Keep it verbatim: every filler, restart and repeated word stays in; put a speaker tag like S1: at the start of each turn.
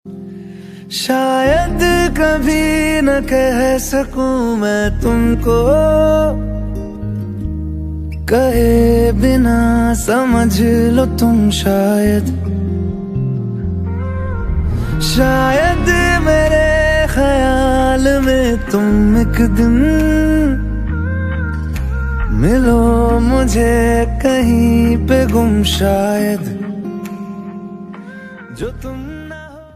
S1: शायद कभी न कह सकूं मैं तुमको, कहे बिना समझ लो तुम शायद। शायद मेरे ख्याल में तुम एक दिन मिलो मुझे कहीं पे गुम शायद, जो तुम